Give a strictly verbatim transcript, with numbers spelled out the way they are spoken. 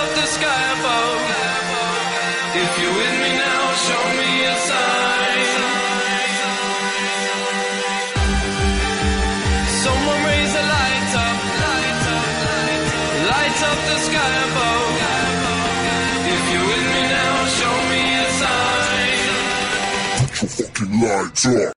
up the sky above. If you're with me now, show me a sign. Someone raise the lights up, light up, light up the sky above. If you're with me now, show me a sign. Put your fucking lights up.